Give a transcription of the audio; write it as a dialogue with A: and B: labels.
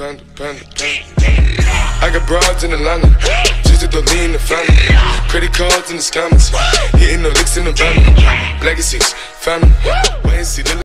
A: panda, panda, panda. I got broads in Atlanta, just to lean the family. Credit cards in the scammers, hitting the licks in the van. Legacies, family, wait and see the